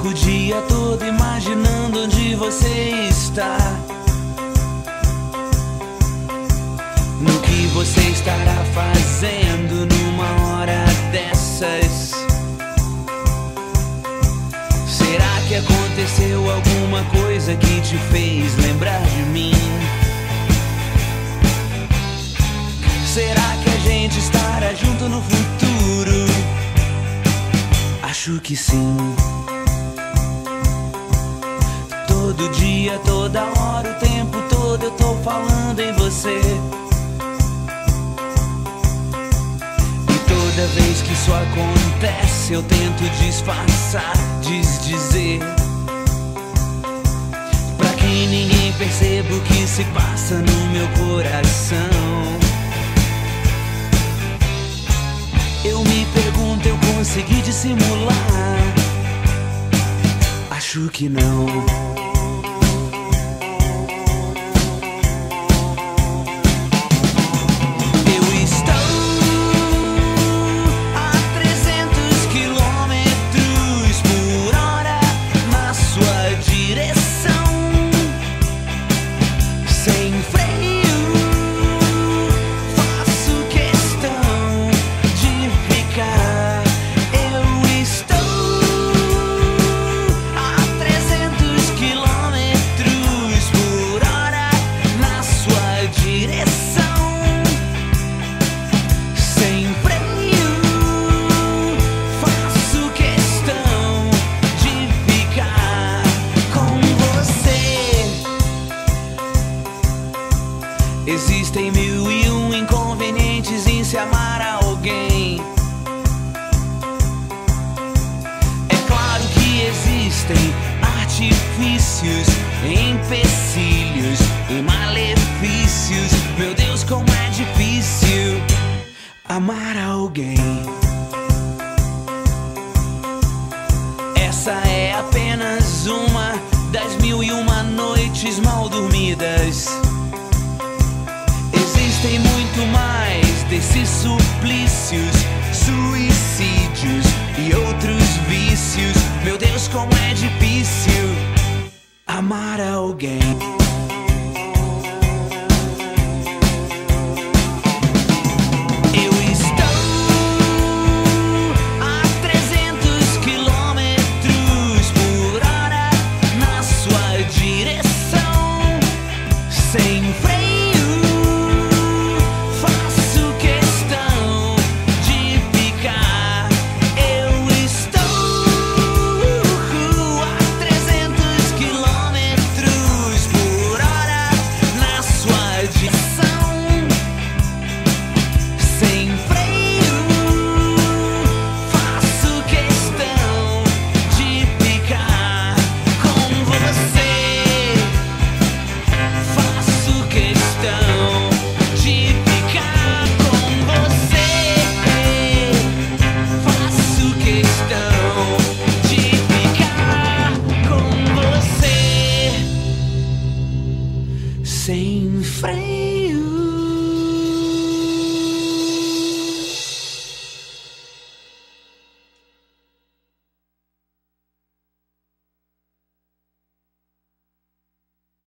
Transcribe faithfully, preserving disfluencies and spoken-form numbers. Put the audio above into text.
fico o dia todo imaginando onde você está, no que você estará fazendo numa hora dessas. Será que aconteceu alguma coisa que te fez lembrar de mim? Será que a gente estará junto no futuro? Acho que sim. Todo dia, toda hora, o tempo todo eu tô falando em você. E toda vez que isso acontece eu tento disfarçar, desdizer, pra que ninguém perceba o que se passa no meu coração. Eu me pergunto, eu consegui dissimular? Acho que não. Existem mil e um inconvenientes em se amar a alguém. É claro que existem artifícios, empecilhos e malefícios. Meu Deus, como é difícil amar alguém. Essa é apenas uma das mil e uma noites mal dormidas. Existem muito mais desses suplícios, suicídios e outros vícios. Meu Deus, como é difícil amar alguém.